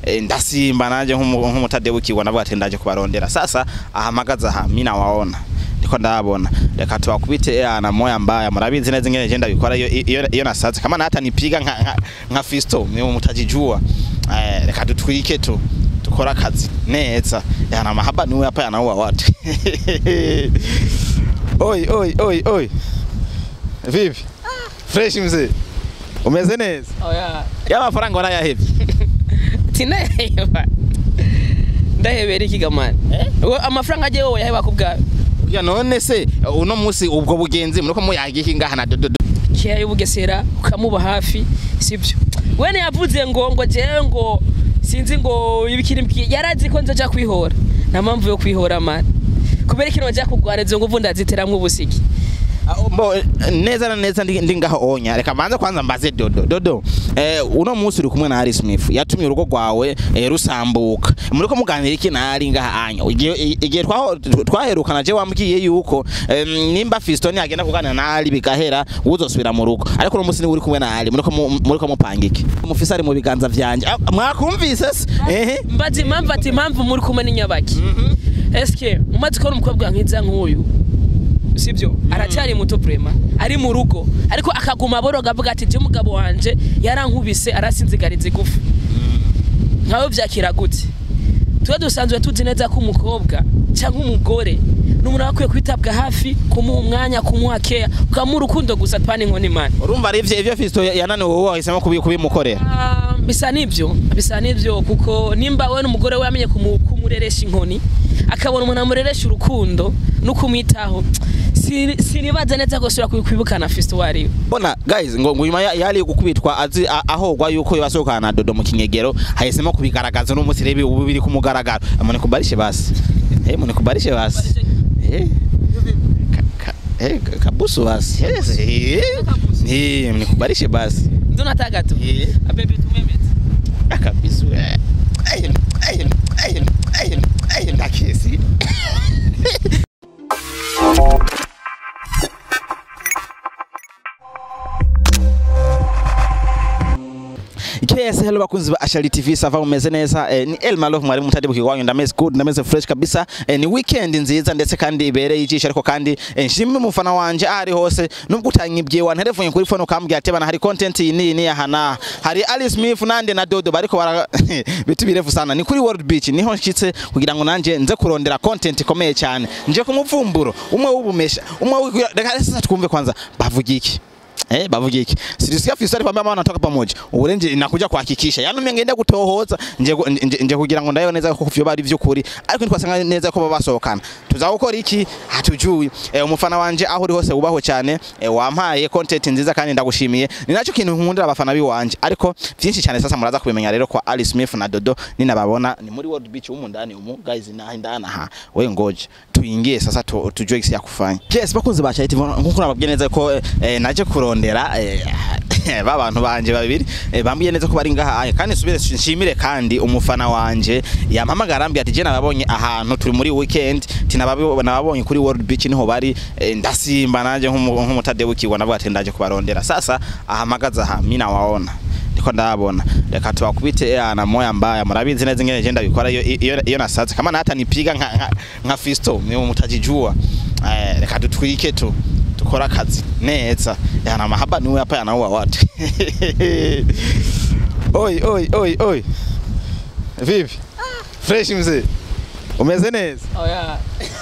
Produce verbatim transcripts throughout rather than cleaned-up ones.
ndasimba nanje nk'umutadebukirwa navuga ati ndaje kubarondera. Sasa ahamagaza aha mina waona niko ndabona reka tubakubite ana moya mbaya murabizi neza ingene je ndabikora iyo iyo nasaze kama na hata nipiga nka nka Fisto mwe mutajijua eh reka tutwike tu tukora akazi neza yana mahaba niwe hapa yanaua watu. Oi oi oi oi vipi fresh mzee umeze neza? Oh yeah ya mafaranga wana ya hepi tinaheba ndahebera iki gamana eh amafaranga aje wowe yaheba kubwa ya none se uno musi ubwo bugenzi muriko muyagiye ngaha na Dodo kiya y'ubugesera ukamuba hafi sibyo wene yavuze ngo ngo jewe ngo sinzi ngo ibikiri yarazi ko nzoja kwihora na mpamvu yo kwihora man kubera kino baje kugwarezo ngo vunda ziteramwe ubusiki mbo neza na neza ndi ngaho onya reka manza kwanza mbaze Dodo Dodo eh uno musi uri kumwe na Harry Smith yatumye urugo rwawe eh, rusambuka muriko muganira iki na ari ngaha anya igihe twaho twaherukana je wambwiye yuko eh, nimba Fisto ni agenda kuganira na ari bigahera uzosubira mu rugo ariko uno musi ni uri kumwe na ari muriko muriko mupanga iki umufisa ari mu biganza vyanje mwakumvise eh mbazi impamvu ati impamvu muri kumwe n'inyabaki eske umaze ko umukobwa nkiza nk'uyu sibyo aracyari muto prema ari mu rugo ariko akaguma boroga avuga ati je mugabo wanje yarankubise arasinzigarize gufu nkawe vyakira gute twe dusanzwe tuzi neza ko umukobwa cyangwa umugore n'umuntu akwiye kwitabwa hafi kumuha umwanya kumuha care ukamuha urukundo gusa twane nkoni man urumva ari ivyo ivyo Fisto yanane wowe wahisemo kubimukorera uh, bisa nivyo bisa nivyo kuko nimba we n'umugore we yamenye kumureresha inkoni akabona umuntu amureresha urukundo no kumwitaho sinibaza neza ko sura kwibukana Fisto wari bona guys ngo nguyuma yali gukubitwa azi ahogwa yuko yabasokana na Dodo mu kinyegero hahisemo kubigaragaza no musi rebi ububiri kumugaragaro amone kubarishe basi eh mone kubarishe basi eh eh kabusu basi eh eh mone kubarishe basi ndo nataka tu abebe tumemete akabisu eh eh eh eh eh ndakesi Yes, hello bakunzi ba Ashali T V sava umeze neza eh, ni Elma Love mwari mutadebukirwa wanyu ndameze good ndameze fresh kabisa eh, ni weekend nziza ndetse kandi ibereye ijisho ariko kandi eh, nshimwe mufana wanje ari hose nubwo utanyibye wa nterefone kuri phone ukambye atebana hari content iyi ni yahana hari Harry Smith nande na Dodo bariko bara bitu birefu sana ni kuri World Beach niho nshitse kugira ngo nanje nze kurondera content ikomeye cyane nje kumupfumburo umwe w'ubumesha umwe reka sasa twumve kwanza bavuga iki eh bavuga iki sirisikia Fisto ari pambana wanatoka pamoja uburenje inakuja kuhakikisha yani umengenda gutohoza nje nje kugira ngo ndayo neza ko kuvyo bari vy'ukuri ariko twasanga neza ko babasohokana tuzakora iki hatujui eh, umufana wanje aho uri hose ubaho cyane eh, wampaye content nziza kandi ndagushimiye ni naco kintu nkundira abafana biwanje ariko byinshi cyane sasa muraza kubimenya rero kwa Harry Smith na Dodo ni nababona ni muri World Beach umundani umu guys na ndana ha we ngoje tuingie sasa tujue isi ya kufanya yes bakunze bacha iti nkuko nababwiye neza ko eh, naje kurondera eh, babantu banje babiri eh, bambiye neza ko bari ngaha kandi subire nshimire kandi umufana wanje yampamagara ambi ati je nababonye ahantu turi muri weekend tinababonye kuri World Beach niho bari eh, ndasimba nanje nk'umutadebukirwa navuga ati ndaje kubarondera. Sasa ahamagaza aha mina waona niko ndabona reka tubakubite ana moya mbaya murabizi neza ingene je ndabikora iyo iyo nasaze kama na hata nipiga nka nka Fisto mwe mutajijua eh, reka tutwike tu tukora akazi neza yana mahaba niwe hapa yanaua watu. Oi oi oi oi vipi fresh mzee umeze neza? Oh yeah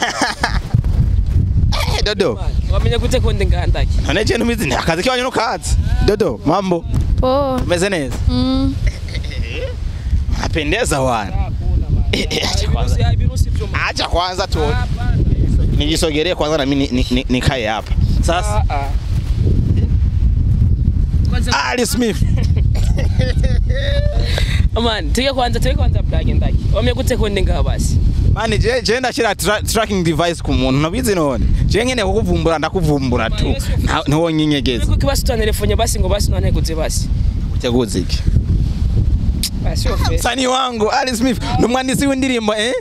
Dodo wamenye gute ko ndingandaki none je numizi ni akazi kiwanyu no kazi Dodo mambo po umeze neza? mm Napendeza wana acha kwanza acha kwanza tu nijisogelee kwanza na mimi nikae hapa sasa. Harry Smith man tuye kwanza tuye kwanza plug ndaki wamenye gute ko ndinga basi mani je je ndashira tra tracking device ku muntu nabizi none je nkene kukuvumbura ndakuvumbura tu ntiwo nyinyegeza kuko basi tu telefone basi ngo basi none guze basi uteguze iki basi ofe sani wangu Harry Smith numwandisi w'indirimbo eh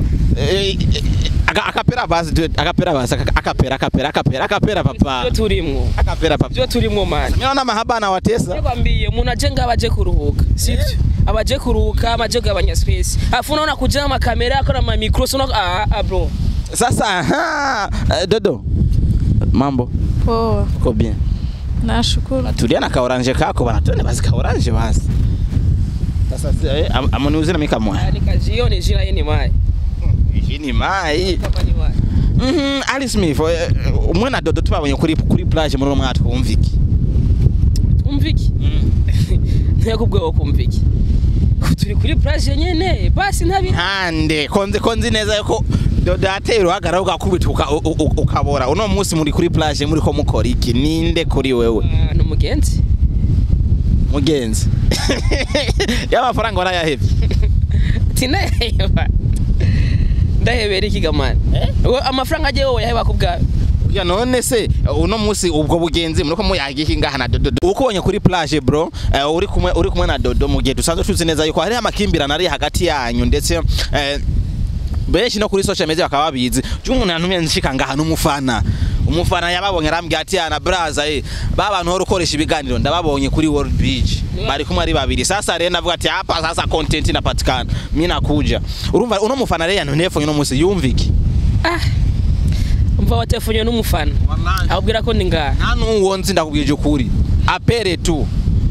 akapera basi akapera basi akapera akapera akapera akapera papa byo turimwo akapera papa byo turimwo man naona mahaba na watesa yakwambiye umuntu aje ngabaje kuruhuka sivyo abaje kuruka abaje gabanya space afu unaona kuja na makamera akona ma micro so ah, ah bro Sasa ha, Dodo mambo poa uko bien? Nashukuru. Tulia na kaoranje kako bana, tuende basi kaoranje basi. Sasa eh, amoniuze na mika mwa. Nikajione jina yeni mai. Jini mai. Papa ni mai. Mhm, Ali Smith, umwe na Dodo tubabonye kuri kuri plage muri umwaka twumviki. Twumviki? Mhm. Ntiyakubwiye kumviki. Turi kuri plage nyene, basi ntabi. Hande, konze konzi neza yuko Dodo atero hagara ugakubituka ukabora. Uno munsi muri kuri plage muri ko mukora iki? Ninde kuri wewe? Uh, no mugenzi. Mugenzi. Yaba faranga warayahevye. Tina yeba. Ndahebera iki gamana? Eh? Amafaranga aje wowe yaheba kubwa. Ya none se uno munsi ubwo bugenzi muri ko muyagiki ngaha na Dodo. Ukubonye kuri plage bro, uh, uri kumwe uri kumwe na Dodo mu gihe dusanzwe tuzi neza yuko hari amakimbirana ari hagati yanyu ndetse uh, benshi no kuri social media bakaba babizi umuntu yantumye nshika ngaha n'umufana umufana yababonye arambye ati ana braza eh babantu ho rukoresha ibiganiro ndababonye kuri World Beach bari kumwe ari babiri sasa rero navuga ati hapa sasa content inapatikana mimi nakuja urumva uno mufana rero yantunefonye no munsi yumviki ah umva watefonye n'umufana abwira ko ninga nta nuwo nzi ndakubwije ukuri apere tu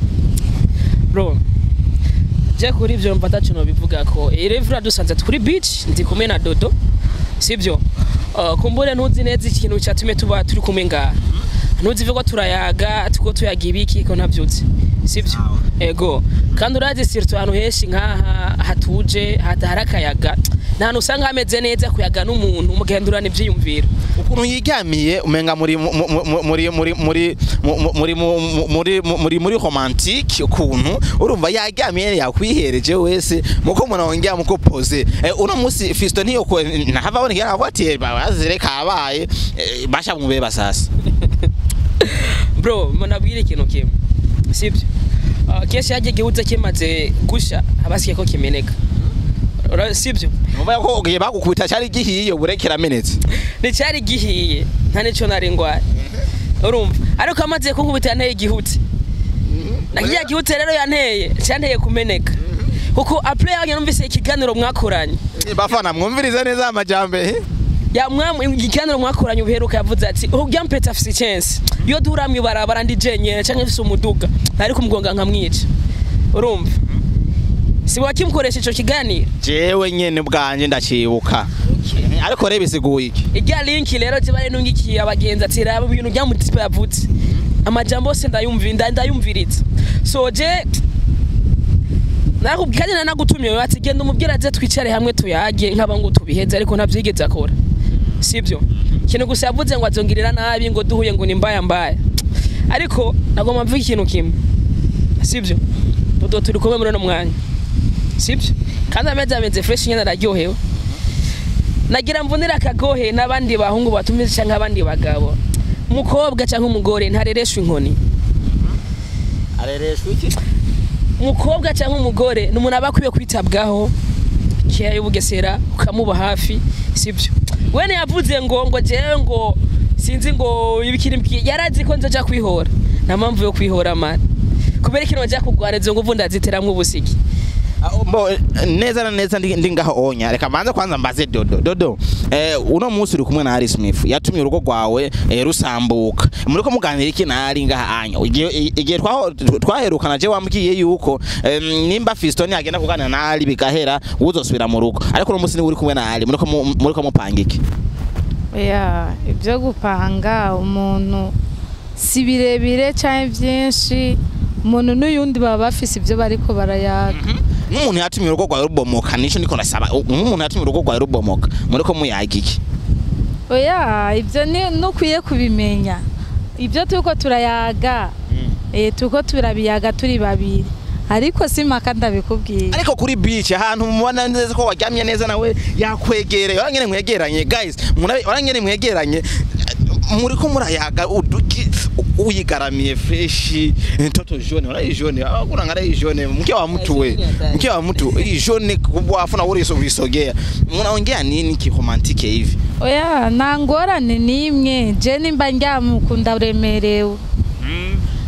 bro je kuri ivyo mfata cyo bivuga ko irevra dusanze kuri beach ndi kumwe na Dodo sibyo uh, kumbure ntuzi neza ikintu cyatume tuba turi kumwe nga ntuzi ko turayaga tuko tuyaga ibiki ko ntavyutse sibyo ego kandi urazi sirtu hano heshi nkaha hatuje hatarakayaga nta usanga hameze neza kuyaga n'umuntu umugendurana ivyiyumvira ukuntu yigamiye umenga muri muri muri muri muri muri muri muri muri romantique ukuntu urumva yagamiye yakwihereje wese muko munongera muko pose uno musi Fisto ntiyo ko nahava bone ngira ati bazireka abaye basha mubeba sasa bro manabwira ikintu kimwe sibyo kesha yaje gihuza kimaze gusha abasiye ko kimeneka sibyo Muba ko ugiye bagukubita cyari gihiye uburekera menetse ni cyari gihiye nta nico nari ngwara urumva ariko amaze kunkubita yanteye igihutse nagiye gihutse rero yanteye cyanteye kumeneka kuko après yanyu numvise ikiganiro mwakoranye bafana mwumvirize neza amajambe ya mwamwe ikiganiro mwakoranye ubuheruka yavuze ati ubyampe afise chance yo duramwe barabara ndi jenyere canke mfise umuduga ntari kumgonga nkamwica urumva si wakimkoresha ico kiganiro jewe nyene bwanje ndacibuka okay. Ariko rebe siguye iki ijya link rero zibare nungikiye abagenzi ati raba ibintu byamutipe yavutse amajambo se ndayumva ndayumviritse so je nakubwira kandi nagutumye ati genda umubwira ati twicare hamwe tuyage nkaba ngo tubiheze ariko ntavyigeze akora sibyo kintu gusa yavuze ngo azongirira nabi ngo duhuye ngo ni mbaya mbaya ariko nagomba mvuga ikintu kimwe sibyo Dodo turi kumwe muri no mwanya sibyo kandi ameze ameze fresh nyana raryohewe nagira mvunira akagohe nabandi bahungu batumize cyangwa abandi bagabo mukobwa cyangwa umugore ntarereshwe inkoni arereshwe iki mukobwa cyangwa umugore numuntu abakwiye kwitabwaho kiyaye bugesera ukamuba hafi sibyo wene yavuze ngo ngo jewe ngo sinzi ngo ibikiri yarazi ko nzoja kwihora na mpamvu yo kwihora man kubera ikintu baje kugwaneza ngo vunda ziteramwe ubusiki Mbo neza na neza ndi ngaho onya reka manza kwanza mbaze Dodo Dodo eh uno munsi uri kumwe na Haa Smith yatumye urugo rwawe eh, rusambuka muri ko muganira iki na ari ngaha anya igihe twaho twaherukana je wambwiye yuko eh, nimba Fisto ni agenda kuganira na Haa bigahera uzosubira mu rugo ariko uno munsi ni uri kumwe na Haa muri ko muri ko mupanga iki ya ibyo gupanga umuntu si birebire cyane byinshi umuntu n'uyundi baba bafise ibyo bariko barayaga n'umuntu yatumye urugo rwawe rubomoka nico ndiko nasaba umuntu yatumye urugo rwawe rubomoka muri ko muyaga iki oya ibyo ni nukwiye kubimenya ibyo tuko turayaga eh tuko turabiyaga turi babiri ariko simaka ndabikubwiye ariko kuri beach ahantu mubona neza ko waryamye neza nawe yakwegereye orangene mwegeranye guys orangene mwegeranye muri ko murayaga uduki uyigaramiye fresh toto jaune ora jaune akuna ngara jaune mke wa mtu we mke wa mtu jaune kubwa afuna uri so bisogea munaongea nini ki romantique hivi oya nangorane nimwe je nimba njyamukunda uremerewe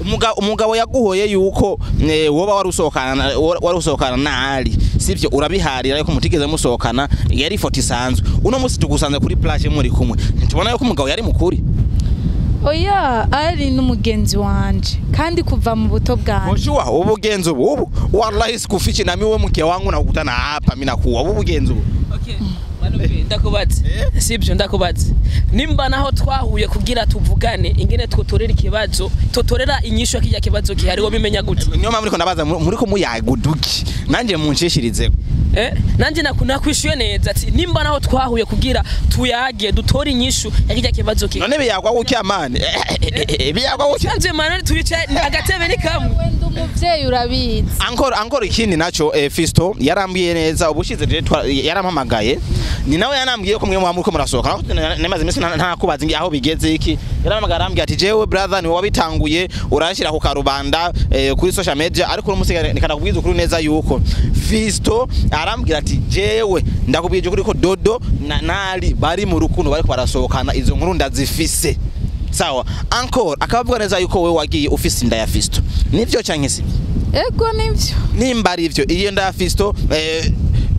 umugabo umugabo yaguhoye yuko woba warusohokana warusohokana nali sivyo urabiharira ariko mutigeze musohokana yari ifoto isanzwe uno musi tugusanze kuri plage muri kumwe ntubona yuko umugabo yari mukuri oya ari n'umugenzi wanje kandi kuva mu buto bwanje Oshua ubugenzi ubu wallahi sikufichi na miwe mke wangu nakukutana hapa mimi nakuwa ubugenzi ubu okay ndakubatse sibyo ndakubatse nimba naho twahuye kugira tuvugane ingene twotorera ikibazo totorera inyisho kijya kibazo gihari wo bimenya gute niyo mpamvu niko ndabaza muri ko muyaguduki nanje munshishirize eh nanje nakwishuye neza ati nimba naho twahuye kugira tuyage dutora inyishu yakijya kibazo ki none biyagwa gukyamane biyagwa gucyanje mana tuyice agatebe ni kamwe wenda umuvyeyi urabizi encore encore ikindi naco eh, Fisto yarambiye neza ubushize yarampamagaye ni nawe yanambwiye ko mwe mu ko murasohoka nemaze imisi ntakubaza ngi aho bigeze iki yaramagara arambwiye ati jewe brother ni wabitanguye urashira ku karubanda eh, kuri social media ariko umusigare nikadakubwiza ukuri neza yuko Fisto arambwira ati jewe ndakubwije kuri ko Dodo na nali bari mu rukundo bariko barasohokana izo nkuru ndazifise sawa encore akabavuga neza yuko wewe wagiye ufise inda ya Fisto nivyo canke si ego nivyo nimba ari ivyo iyo nda ya Fisto eh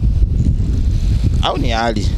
au ni ali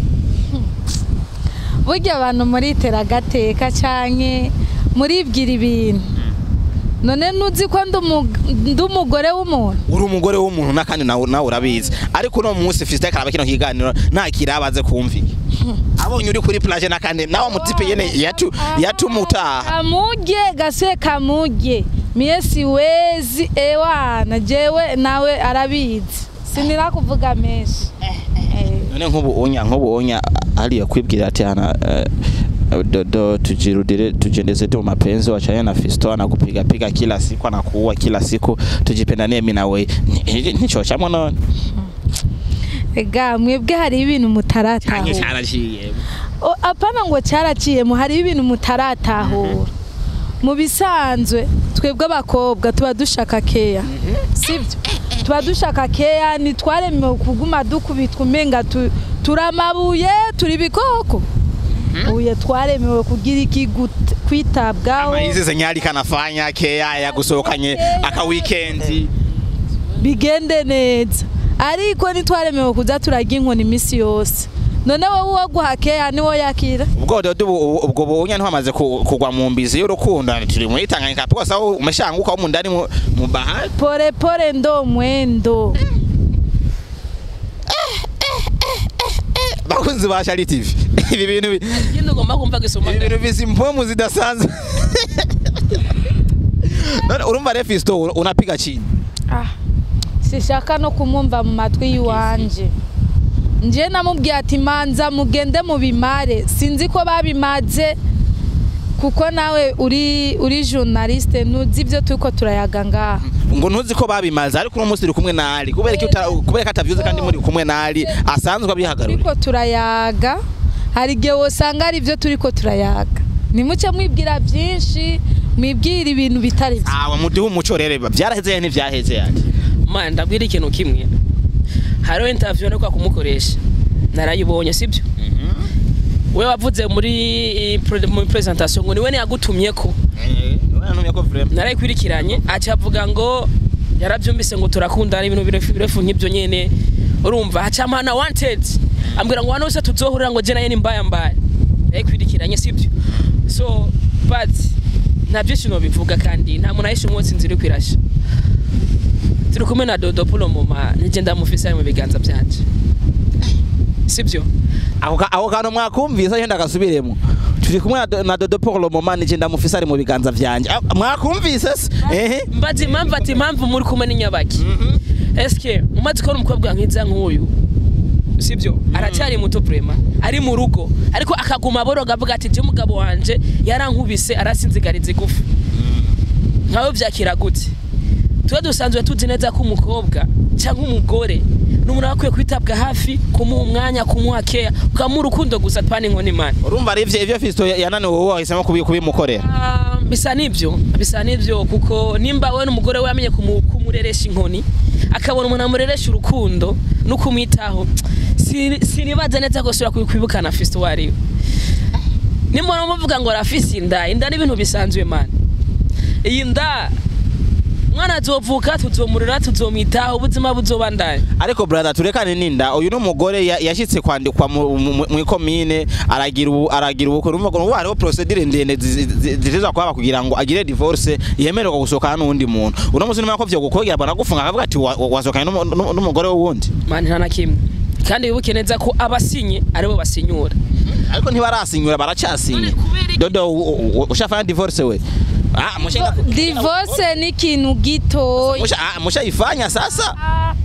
burya abantu muri teragateka canke muri bwira ibintu none nuzi ko ndumugore w'umuntu uri umugore w'umuntu nakandi nawe nawe urabizi ariko no munsi Fisto karaba kino kiganiro nta kirabaze kumvika abonye uri kuri plage nakandi nawe mutipe yene yatu yatumutaha kamuje gase kamuje miesi wezi ewana jewe nawe arabizi sinira kuvuga meshi none nkubu onya nkubu onya ali yakwibwira ati ana Dodo tujirudire tujendeze tu mapenzi wachana na Fisto anakupiga piga kila siku anakuua kila siku tujipendanie mimi na wewe nicho chamwe none ega mwebwe hari ibintu mutarataho cyane cyaraciye apana ngo cyaraciye mu hari ibintu mutarataho mu bisanzwe twebwe abakobwa tuba dushaka keya sivyo tuba dushaka keya nitwaremewe kuguma dukubitwa umenga turamabuye turi bikoko uye twaremewe kugira iki kwitabwaho amayize zenyari kanafanya keya ya gusohokanye aka weekend bigende neza ariko nitwaremewe kuza turaga inkoni imisi yose none wowe waguha keya niwo yakira ubwo Dodo ubwo bonya ntwamaze kugwa mu mbizi y'urukundo turi muri Tanganyika poko sawo umeshanguka wo mundani mu bahari pore pore ndo mwendo bakunzi ba Shali T V ibi bintu ngende ngomba kumva gisoma ibintu bizimpomu zidasanzwe none urumva re Fisto unapiga chini ah sishaka no kumumva mu matwi yiwanje nje namubwiye ati manza mugende mu bimare sinzi ko babimaze kuko nawe uri uri journaliste nuzi ibyo tuko turayaga ngaha ngo ntuzi ko babimaze ariko uno munsi uri kumwe na Ali kubera ko kubera katavyuze kandi muri kumwe na Ali asanzwe abihagarura ariko turayaga hari gihe wosanga ari byo turiko turayaga nimuce mwibwira byinshi mwibwira ibintu bitari byo awa mudiho umuco rere byaraheze ni vyaheze yandi man ndabwira ikintu kimwe haro interview no kwa kumukoresha narayibonye sibyo we wavuze muri muri presentation ngo niwe ne yagutumye ko eh niwe yantumye ko vraiment narayikwirikiranye acavuga ngo yaravyumbise ngo turakundana ibintu birefu nk'ibyo nyene urumva hacamana wanted ambwira ngo hano se tuzohurira ngo je naye ni mbaya mbaya yayikwirikiranye sibyo so but nabyo shino bivuga kandi nta muntu ayishe umwotsi nziri kwirasha turi kumwe na Dodo pulo mama nije ndamufisa mu biganza byanje sibyo ako ako kano mwakumvisa yenda gasubiremo turi kumwe na Dodo pulo mama nije ndamufisa ari mu biganza byanje mwakumvisa eh mbazi impamvu ati impamvu muri kumwe n'inyabaki eske umaze ko umukobwa nkiza nk'uyu sibyo aracyari muto prema ari mu rugo ariko akaguma boroga avuga ati je mugabo wanje yarankubise arasinzigarize gufu nkawe byakira gute tuwe dusanzwe tuzi neza ko umukobwa cyangwa umugore n'umuntu akwiye kwitabwa hafi kumuha umwanya kumuha keya ukamuha urukundo gusa twane inkoni imana urumva ari ivyo ivyo Fisto yananiwe wowe wahisemo kubimukorera uh, bisa nivyo bisa nivyo kuko nimba we n'umugore we yamenye kumureresha inkoni akabona umuntu amureresha urukundo no kumwitaho sinibaza neza ko sura kwibukana Fisto wari nimba muvuga ngo rafisi inda inda n'ibintu bisanzwe man iyi nda mwana azovuka tuzomurira tuzomitaho ubuzima buzobandanya. Ariko brother turekane ninda uyu n'umugore yashitse kwandikwa mu komine aragira aragira ubuko urumva ngo hariho procedure ndende ziteza kwaba kugira ngo agire divorce yemererwa gusohokana n'undi muntu. Uno musi nimako vyo gukogera bana gufunga akavuga ati wasokanye n'umugore wundi. Man nta nakimwe. Kandi wibuke neza ko abasinye aribo basinyura. Ariko ntibarasinyura baracasinya. Dodo ushafana divorce we. Ah, musha divorce ni kintu gito. Musha musha ifanya sasa.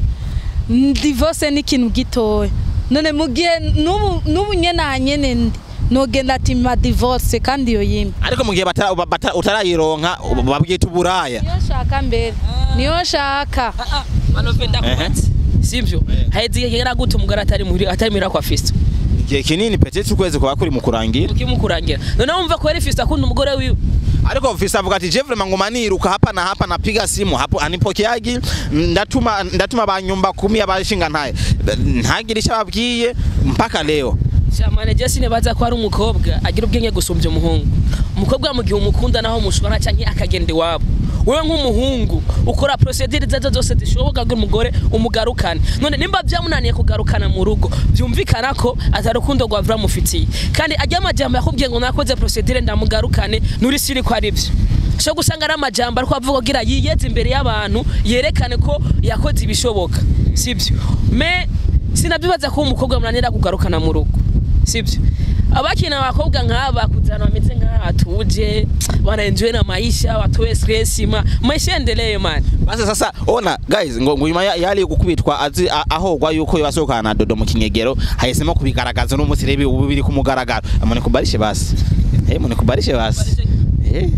Divorce ni kintu gito. None mugiye nubu nubu nyena nyene ndi. Nogenda ati ma divorce kandi yo yimba. Ariko mugiye batara utarayironka babwiye tuburaya. Niyo shaka mbere. Niyo shaka. Manovenda kwati. Sivyo. Haizi yera gutu umugara atari muri atari mira kwa Fisto. Igihe kinini petete ukwezi kwa kuri mukurangira. Ukimukurangira. None wumva ko ari Fisto akunda umugore wiwe. Ariko Fisto avuga ati je vraiment ngumaniruka hapa na hapa napiga simu hapo anipokeagi ndatuma ndatuma banyumba kumi abashinga ntaye. Ntagirisha babwiye mpaka leo. Chamane Jesse ne baza ko ari umukobwa agira ubwenge gusumbya umuhungu. Umukobwa mu gihe umukunda naho mushwana canke akagende wabo. Wewe nk'umuhungu ukora procedure zazo zose zishoboka ngo umugore umugarukane. None nimba byamunaniye kugarukana mu rugo byumvikana ko atarukundo gwavura mufitiye. Kandi ajya amajambo yakubwiye ngo nakoze procedure ndamugarukane nuri siri ko ari byo. Sho gusanga ari amajambo ariko avuga gira yiyeze imbere y'abantu yerekane ko yakoze ibishoboka. Sibyo. Me sinabibaza ko umukobwa munanira kugarukana mu rugo. Sibyo. Abakina bakobwa nk'aba kuzana bameze nk'atuje wana enjoy na maisha watoe stress ma maisha endelee man. Basi sasa ona guys ngo nguyuma yali gukubitwa azi ahogwa yuko yasokana na Dodo mu Kinyegero hayesemo kubigaragaza no musirebe ububiri kumugaragaro amone kubarishe basi eh mone kubarishe basi eh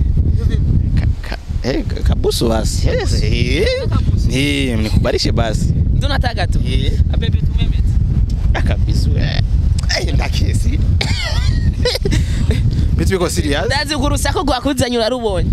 eh kabusu basi eh eh mone kubarishe basi ndo nataka tu eh abebe tumemete akabisu eh eh ndakesi bitu biko serious ndazi kurusako gwakuzanyura rubonye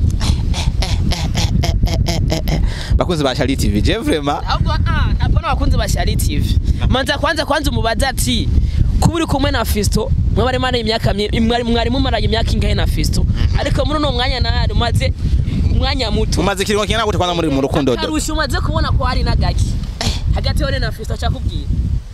bakunze ba Shali T V je vraiment ahubwo ah napona bakunze ba Shali T V manza kwanza kwanza umubaza ati kuburi kumwe na Fisto mwabare mara imyaka mwari mwari mumara imyaka ingahe na Fisto ariko muri no mwanya na maze umwanya muto umaze kiringo kingana gute kwanza muri mu rukundo do karusha umaze kubona ko ari nagaki hagati yone na Fisto cyakubwira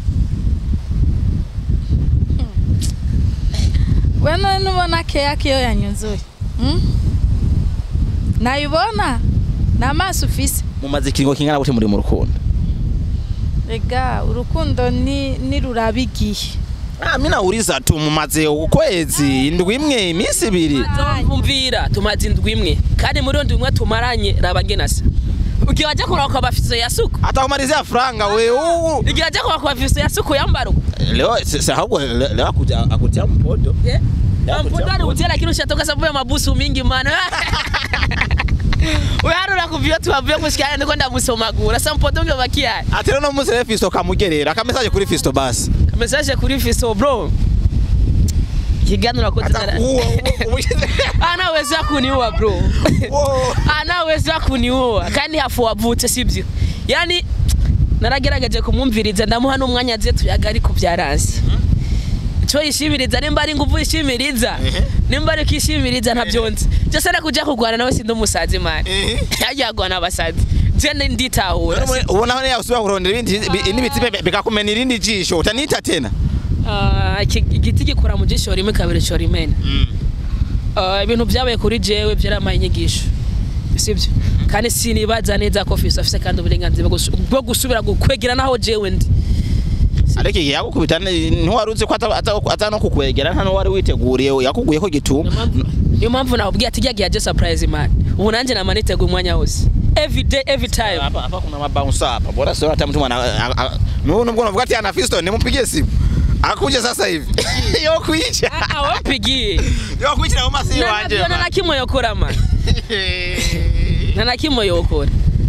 Wena nubona keya kiyo yanyuzuye. Hmm? Nayibona na maso ufise. Mumaze kiringo kingana gute muri mu rukundo? Ega urukundo ni ni rurabigiye. Ah mina uriza tu mumaze ukwezi indwi imwe iminsi ibiri. Umvira tumaze indwi imwe kandi muri ndwi imwe tumaranye rabangenasa. Ugiye waje kuraka kwa Fisto yasuku. Atakumalizia franga we. Ugiye waje kuraka kwa Fisto yasuku yambaro. Leo sasa hapo leo akuja akutia mpodo. Eh? Mpodo ari utia lakini ushatoka sababu ya mabusu mingi mana. Wewe harura kuvyo tuavyo kushikana ndiko ndamusomagura. Sasa mpodo ngyo bakia. Atero no musere Fisto kamugerera. Akamesaje kuri Fisto basi. Kamesaje kuri Fisto bro. Kiganura ko tara. Ana weza kuniua bro. Ana weza kuniua kandi hafu wavute sibyo. Yani naragerageje kumumviriza ndamuha n'umwanya aze tuyagari ku byaransi. Cyo yishimiriza nimba ari nguvu yishimiriza. Nimba ari kishimiriza ntabyonze. Cyose nakuja kugwana nawe sindo musazi man. Yajagwana abasazi. Jene nditahura. Ubona hone yasubira kurondera ibindi n'ibiti bikakumena irindi jisho utanita tena. Ah igiti gikora mu jisho rimwe kabiri cyo rimena. Ah ibintu byabaye kuri jewe byaramaye inyigisho. Sibyo. Kandi sinibaza neza ko Fisto afise kandi uburenganzira bwo gusubira gukwegera naho jewe ndi. Ariko yakukubita ntiwaruze ko atano kukwegera nta no wari witeguriye yakuguye ko gituma. Niyo mpamvu nabwiye ati yagiye aje surprise man. Ubu nanje namanitego umwanya wose. Every day every time. Hapa hapa kuna mabounce hapa. Bora sio hata mtu mwana. Nuno mbona unavuga ati ana Fisto nimumpigie simu. Akuje sasa hivi. Yo kuicha. Ah wampigie. Yo kuicha na umasi wanje. Na na kimwe yokora man. Na na kimwe yokora.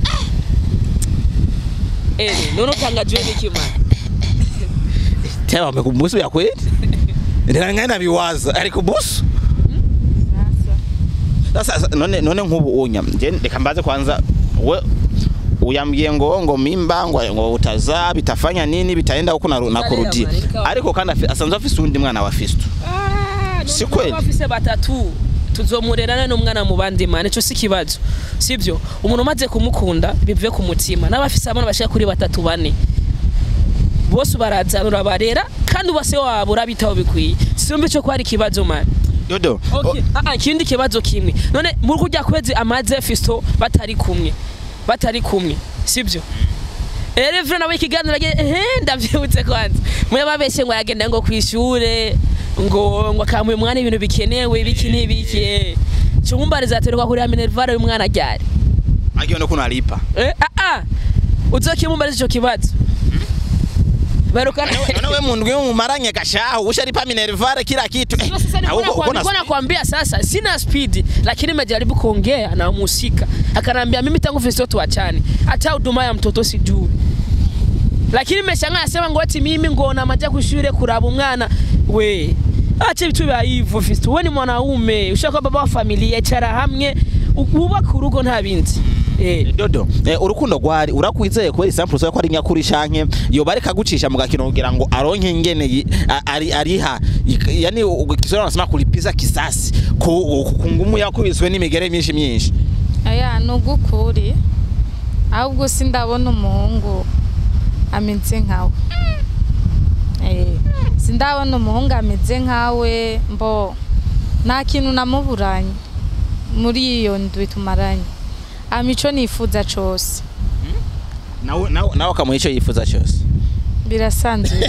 Eh, nono tangajwe niki man. Tewa amekubusu ya kweli? Ndio ngana biwaza. Ari kubusu? Sasa none none nkubu unya. Je ndikambaze kwanza we uyambwiye ngo ngo mimba ngo ngo utazaa bitafanya nini bitaenda huko na kurudia. Ariko kandi asanzwe afise undi mwana wa Fisto. Ah, si kweli. Afise batatu. tuzomurerana n'umwana mu bandi mana ico si kibazo sivyo umuntu umaze kumukunda bivuye ku mutima n'abafise abana bashaka kuri batatu bane bose barazanura barera kandi ubase wabo urabitaho bikwiye simbe cyo kwari kibazo man Dodo okay ah ikindi kibazo kimwe none muri kujya kwezi amaze fisto batari kumwe batari kumwe sivyo Elevre nawe ikiganiro eh ndavyibutse kwanza muya babeshe ngo yagenda ngo kwishure ngo ngo akamuye umwana ibintu bikenewe biki nibiki cyumba rizaterwa kuri Minerval y'umwana ryari agiye no kunalipa eh ah ah uzokimumbariza ico kibazo barukana nawe mundu yo mumaranye gashaho usharipa Minerval kila kitu uko nakwambia sasa sina speed lakini nimejaribu kuongea na musika akanambia mimi tangu Festo tuachane hata huduma ya mtoto sijui lakini nimeshangaa asema ngo ati mimi ngona maja kushure kuraba umwana we acha vitu vya hivyo Festo wewe ni mwanaume ushaka baba wa familia cara hamwe ubaka urugo nta bindi eh Dodo eh, urukundo gwari urakwizeye ko example so ko ari nyakuri shanke yo bareka gucisha mu gakino kugira ngo aronke ngene ari ariha yani ukisora nasema kulipiza kisasi ku kungumu yakubiswe n'imigere myinshi myinshi aya nugukuri ahubwo sindabona umuhungu ameze nkawe eh sindabona umuhungu ameze nkawe mbo nta kintu namuburanye muri iyo ndwi tumaranye amico nifuza cyose nawe nawe nawe kamuha icyo yifuza cyose birasanzwe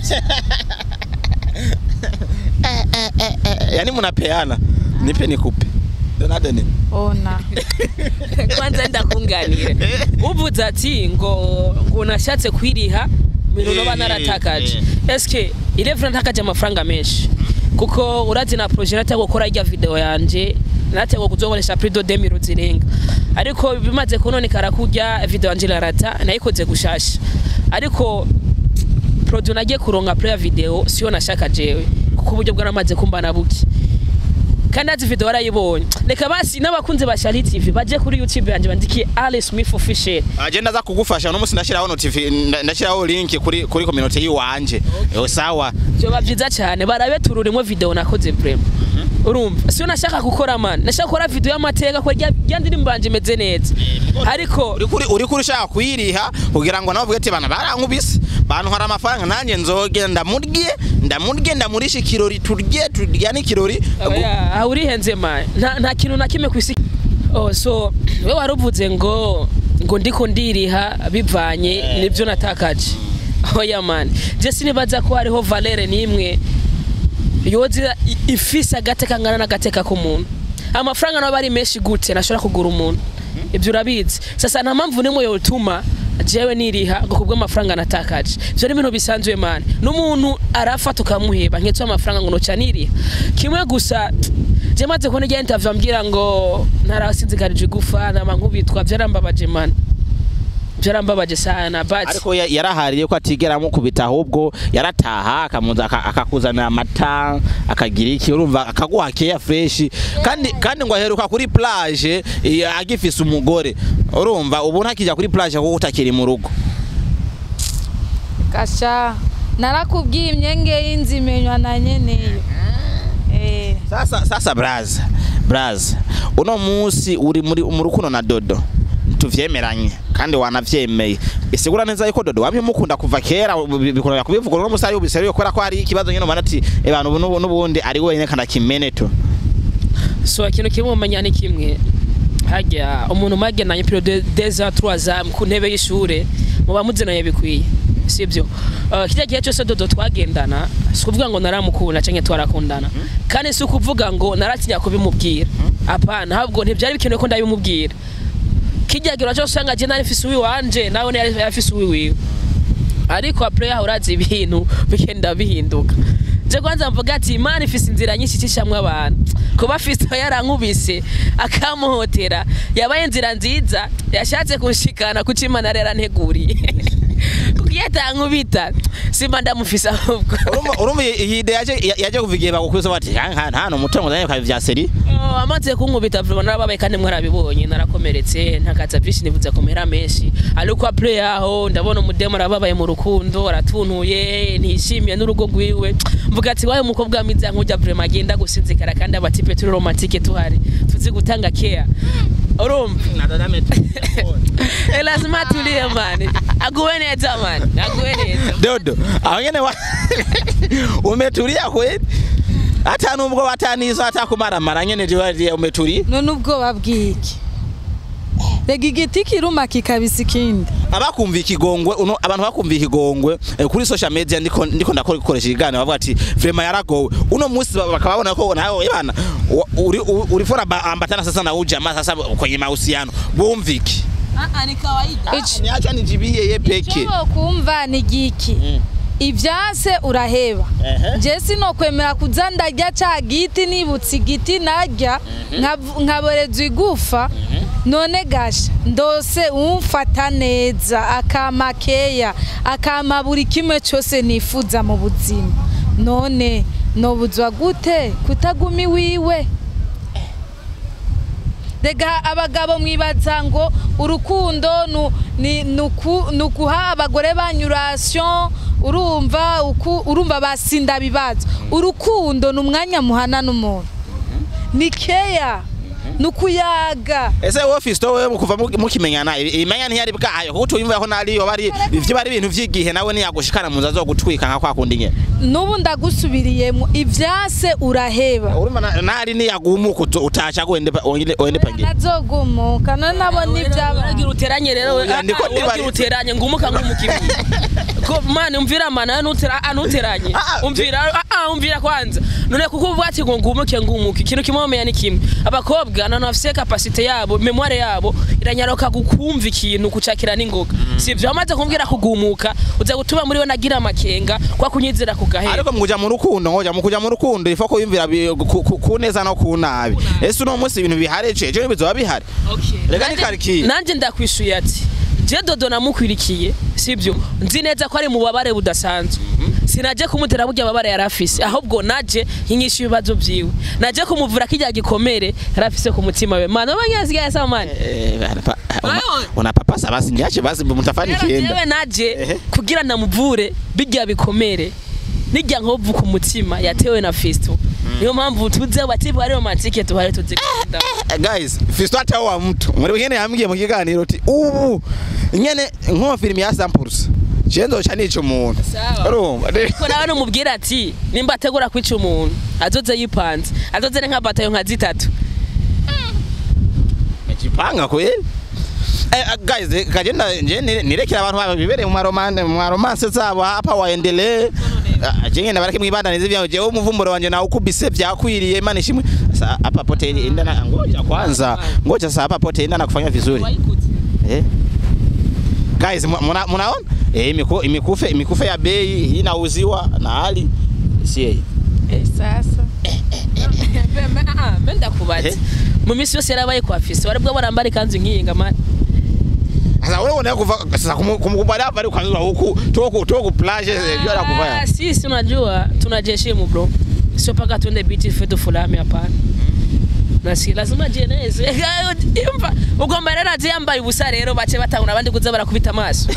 yani munapeana nipe nikupe donade ni ona kwanza ndakunganira uvuze ati ngo ngo nashatse kwiriha miruno banaratakaje eske Elevre ntakaje amafaranga menshi kuko urazi na projet nataka gukora irya video yanje natego kuzokoresha prido demiro zirenga ariko bimaze kunonekara kujya video yanje larata nayikoze gushasha ariko prodo nagiye kuronga player video siyo nashaka jewe kuko uburyo bwaramaze kumbana buki kandi ati video warayibonye reka basi n'abakunze ba Shali T V baje kuri YouTube yanje bandikiye Ali Smith official agenda za kugufasha no musi ndashiraho no T V ndashiraho link kuri kuri community yiwanje yo sawa byo bavyiza cyane barabe tururimo video nakoze vraiment urumva siyo nashaka gukora man nashaka gukora video y'amateka ko ryandi rimbanje meze neza ariko uri kuri uri kuri shaka kuyiriha kugira ngo navuge ati bana barankubise bantu hari amafaranga nanjye nzogenda murye ndamurye ndamurisha kirori turye turya ni kirori ah uri henze man nta nta kintu na kimwe kwisi oh so we waruvuze ngo ngo ndiko ndiriha bivanye nibyo natakaje oya man je sinibaza ko hariho valere nimwe yoza ifisa gateka ngana na gateka ku muntu amafaranga no bari meshi gute nashobora kugura umuntu ibyo urabizi sasa nta mpamvu nimwe yotuma jewe niriha ngo kubwo amafaranga natakaje byo ibintu bisanzwe man n'umuntu arafata ukamuheba nketse amafaranga ngo noca niriha kimwe gusa je maze ko nige interview ambwira ngo narasinzigarije gufa na mankubitwa byarambabaje man byarambabaje sana but ariko yarahariye ko atigera mu kubita ahubwo yarataha akamuza akakuzana amata akagira iki urumva akaguha keya fresh kandi kandi ngo aheruka kuri plage agifise umugore urumva ubu ntakijya kuri plage ko utakiri mu rugo kasha narakubwiye imyenge y'inzimenywa na nyeneyo eh sasa sasa braza braza uno musi uri muri mu rukuno na Dodo tuvyemeranye kandi wanavyemeye isigura neza yuko Dodo wamye mukunda kuva kera bikorera kubivuga no musari ubisari yokora ko ari ikibazo nyine manati abantu n'ubundi ari wenyine kana kimeneto so ikintu kimwe umanyane kimwe hajya umuntu magenanye periode deux ans trois ans ku ntebe y'ishure muba muzinanye bikwiye sibyo kijya gihe cyose Dodo twagendana sikuvuga ngo naramukunda canke twarakundana kandi si ukuvuga ngo naratinya kubimubwira apana ahubwo ntibyari bikenewe ko ndabimubwira kijya gihe cyo usanga je nari fisi wi wanje nawe nari fisi wi wiwe ariko après ya urazi ibintu bikenda bihinduka je kwanza mvuga ati imana ifise inzira nyinshi cishamwe abantu kuba Fisto yarankubise akamuhotera yabaye inzira nziza yashatse kunshikana kucimana rera nteguriye kuyatankubita simba ndamufisa ahubwo urumva iyi ide yaje yaje kuvigiye bagukuza bati hano umutongo ndanye kwa vya seri oh amaze kunkubita vuba narababaye kandi mwarabibonye narakomeretse ntakaza byinshi nivuze komera menshi ariko play aho ndabona umudemo arababaye mu rukundo aratuntuye ntishimiye n'urugo rwiwe mvuga ati wayo umukobwa mwiza nkujya vraiment agenda gusinzikara kandi abatipe turi romantique tuhari tuzi gutanga care urumva nadadamete lazima tulie man aguwe neza man aguwe neza Dodo aho nyene umetulia kweli hata nubwo batanizo hata kumara mara nyene je umeturi none ubwo babwiki rega igiti kiruma kikabisa ikindi abakumva ikigongwe uno abantu bakumva ikigongwe eh, kuri social media ndiko ndiko ndakora gukoresha igane bavuga ati vraiment yaragowe uno munsi bakababona ko nawe yabana uri uri fora ambatana sasa na ujama sasa kwenye mahusiano bumviki ah ah ni kawaida niacha nijibie ye peke icyo kumva ni giki mm. Ivyase uraheba je sino kwemera kuzandarya ca giti nibutsi giti narya nkaboreza igufa none gasha ndose umfata neza akamakeya akama buri kimwe cyose nifuza mu buzima none nobuzwa gute kutagumi wiwe Dega abagabo mwibaza ngo urukundo ni nukuha abagore banyuration urumva uku urumva basinda bibazo urukundo numwanya muhana n'umuntu ni keya nukuyaga ese wo fisto we mukuva mukimenyana imenya ntiyari bwayo kuko uyumva ko nariyo bari ivyo bari ibintu vyigihe nawe niyagushikana muza zo gutwika nka kwakundi nye nubu ndagusubiriyemo ivyase uraheba urumva nari niyagumuka utacha kwende wende pangiye nazogumuka none nabona ivyaba ngira uteranye rero ndiko uteranye ngumuka ngumukimi ko mane umvira mana nutera anuteranye umvira ah umvira kwanza none kuko ubwati ngo ngumuke ngumuke ikintu kimomenya ni kimwe abakobwa nano afise capacité yabo memoire yabo iranyaroka gukumva ikintu kucakira n'ingoga sivyo amaze kumbwira kugumuka uza gutuma muri we nagira amakenga kwa kunyizira kugahera ariko mukuja mu rukundo ngoja mukuja mu rukundo ifo ko yumvira kuneza no kunabi ese uno munsi ibintu bihareje je bizoba bihari okay rega ni kariki nanje ndakwishuye ati je Dodo namukwirikiye sivyo nzi neza ko ari mu babare budasanzwe sinaje kumutera burya babare yarafise ahubwo naje hinyisha ibibazo byiwe naje kumuvura kijya gikomere yarafise ku mutima we mana abanyazi ya samani ona papa sabasi ndiache basi mutafani kienda yewe naje kugira namuvure bijya bikomere nijya nkovu ku mutima yatewe na Fisto niyo mpamvu tuze bativu ari romantique tuhari tuzikunda guys Fisto atawa mtu muri wengine yambwiye mu kiganiro ati ubu nyene nko film ya Samples Chendo cha nico umuntu urumva ko nawe numubwira ati nimba ategura kwica umuntu azoze yipanze azoze nka batayo nka zitatu mejipanga kweli eh guys kagenda nje nirekera abantu babibere mu maromane mu romance zabo hapa waendelee jenge na barake mwibandanize vya je umuvumburo wanje na ukubise vyakwiriye imana ishimwe hapa pote enda na ngoja kwanza ngoja sasa hapa pote enda na kufanya vizuri eh guys mnaona eh imiko imikufe imikufe ya bei inauziwa na hali si yeye eh sasa ah menda kubati mu misi yose yarabaye kwa Fisto waribwo barambara kanzu nkiyinga mani sasa wewe unataka kuva sasa kumkubali hapa bali kwanza huku toko toko plage ndio la kuvaa ah sisi unajua tunajiheshimu bro sio paka tuende beach fetu fulani hapana na si lazima jeneze imva ugomba rero aziyambaye ubusa rero bace batangura abandi kuza barakubita amaso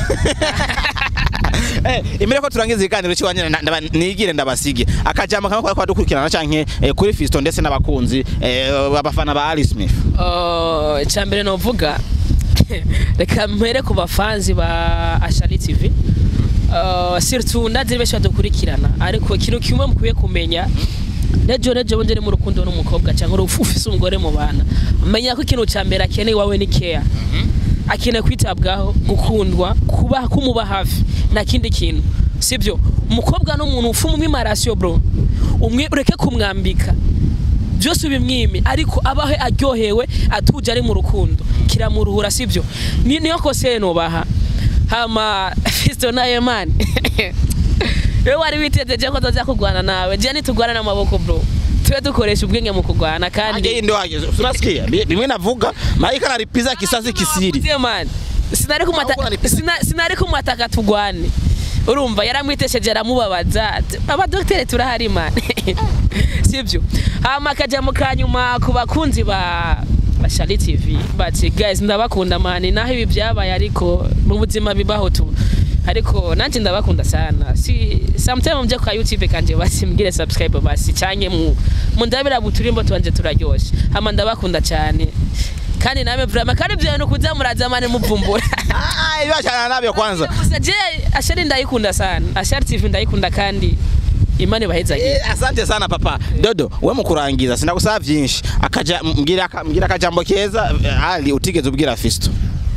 eh imere ko turangiza ikaniro cy'wanye nigire ndabasige akajama kama kwa dukurikirana canke kuri Fisto ndetse n'abakunzi abafana ba Ali Smith oh cyambere no vuga reka mpere ku bafanzi ba Ashali T V uh surtout ndazire besha dukurikirana ariko ikintu kimwe mukwiye kumenya nejo nejo bonje mu rukundo n'umukobwa cyangwa ufise umugore mu bana menya ko ikintu cyambere akene wawe ni care akene kwitabwaho gukundwa kuba kumuba hafi na kindi kintu sibyo umukobwa n'umuntu ufu mu mimarasyo bro umwe ureke kumwambika byose ubimwimi ariko abahe aryohewe atuje ari mu rukundo kiramuruhura sibyo niyo kose no baha hama Fisto naye man wewe wari witezeje ko toza kugwana nawe je ni tugwana n'amaboko bro twe dukoresha ubwenge mu kugwana kandi age ndo age urasikia bimwe navuga maika naripiza kisasi kisiri man sinari kumata sinari kumataka tugwane urumva yaramwitesheje aramubabaza aba docteur turahari man sibyo hama kaja mu kanyuma ku bakunzi ba Bashali T V bati guys ndabakunda man naho ibi byabaye ariko mu buzima bibaho tu ariko nanjye ndabakunda sana si sometimes mje kwa YouTube kanje basi mbwire subscribe basi cyanye mu mundabira buturimbo twanje turaryoshe hama ndabakunda cyane kandi nawe vraiment kandi byo no kuza muraza mane muvumbura ah iba cyane nabyo kwanza je Ashali ndayikunda sana Ashali T V ndayikunda kandi Imani baheza eh, asante sana papa Dodo we mukurangiza sindagusaba byinshi akaja mbwira mbwira akajambo keza Ali utigeze ubwira Fisto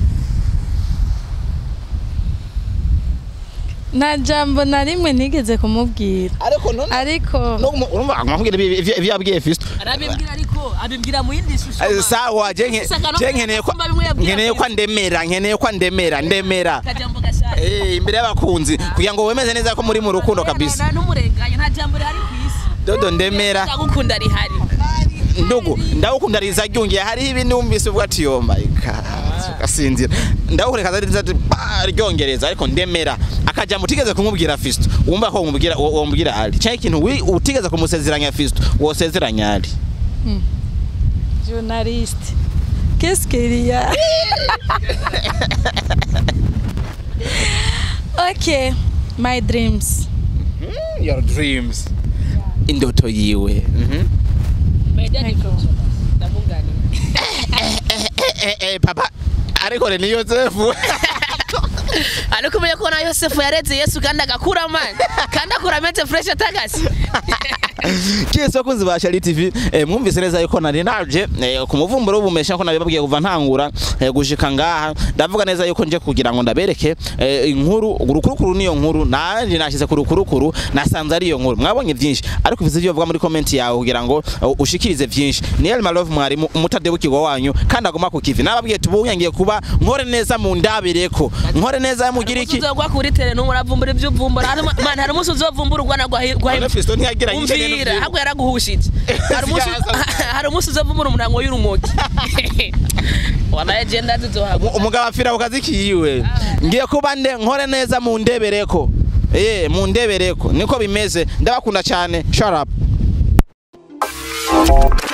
na jambo na rimwe nigeze kumubwira ariko none ariko urumva amubwira ivyo yabwiye Fisto arabimbwira ariko abimbwira mu yindi shusho sawa je nkeneye ko nkeneye ko ndemera nkeneye ko ndemera ndemera kajambo gashaka eh imbere y'abakunzi kugira ngo wemeze neza ko muri mu rukundo kabisa na numurenganya nta jambo rihari kwisi Dodo ndemera ndagukunda rihari ndugu ndagukunda riza ryungiye hari ibindi umvise ubwo ati oh my god asinzira ndagukureka zari ryongereza ariko ndemera akaja mutigeze kumubwira Fisto wumva ko umubwira uwo mubwira Ali cyane ikintu utigeze kumusezeranya Fisto wosezeranya Ali hmm. Journaliste qu'est-ce qu'il y a okay my dreams mm, your dreams indoto yiwe mhm papa ariko ni Yosefu ariko umenye ko na Yosefu yareze Yesu kandi agakura man kandi akura mete fresh atagasi kiso kunzi ba Bashali T V eh, mwumvise neza yuko nari naje eh, ku muvumburo w'ubumesha ko nabibabwiye kuva ntangura eh, gushika ngaha ndavuga neza yuko nje kugira ngo ndabereke eh, inkuru urukurukuru niyo nkuru nanje nashize ku rukurukuru nasanze ari iyo nkuru mwabonye byinshi ariko ivyo byo vuga muri comment yawe kugira ngo uh, ushikirize byinshi Niel Malove mwari mutadebukirwa wanyu kandi agoma ku kivi nababwiye tubunyangiye kuba nkore neza mu ndabireko nkore neza mugira iki uzogwa kuri tele n'umuravumbura ibyo vumbura man hari umunsi uzovumbura urwana gwa Fisto ntiyagira nyine hagwe yaraguhushije hari umunsi hari umunsi uzovumbura umurango y'urumogi wana agenda zizohagwa umugabo afira ukazikiyiwe ngiye kuba nde nkore neza mu ndebereko eh mu ndebereko niko bimeze ndabakunda cyane shut up